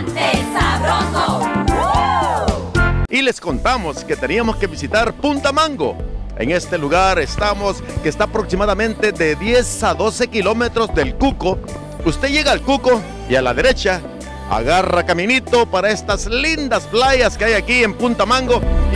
picante, sabroso. Y les contamos que teníamos que visitar Punta Mango. En este lugar estamos, que está aproximadamente de 10 a 12 kilómetros del Cuco. Usted llega al Cuco y a la derecha agarra caminito para estas lindas playas que hay aquí en Punta Mango.